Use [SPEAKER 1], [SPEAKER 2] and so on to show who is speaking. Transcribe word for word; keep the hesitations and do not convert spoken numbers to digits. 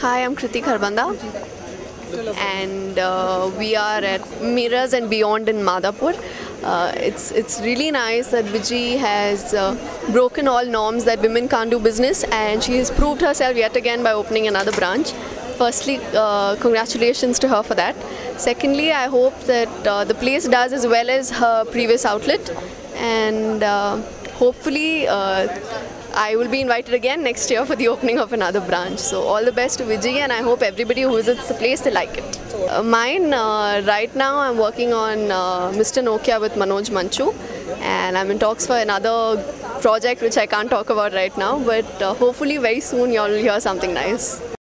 [SPEAKER 1] Hi, I'm Kriti Kharbanda, and uh, we are at Mirrors and Beyond in Madhapur. Uh, it's it's really nice that Viji has uh, broken all norms that women can't do business, and she has proved herself yet again by opening another branch. Firstly, uh, congratulations to her for that. Secondly, I hope that uh, the place does as well as her previous outlet, and uh, hopefully uh, I will be invited again next year for the opening of another branch. So all the best to Viji, and I hope everybody who visits the place, they like it. Uh, mine, uh, right now I'm working on uh, Mister Nokia with Manoj Manchu, and I'm in talks for another project which I can't talk about right now, but uh, hopefully very soon you all will hear something nice.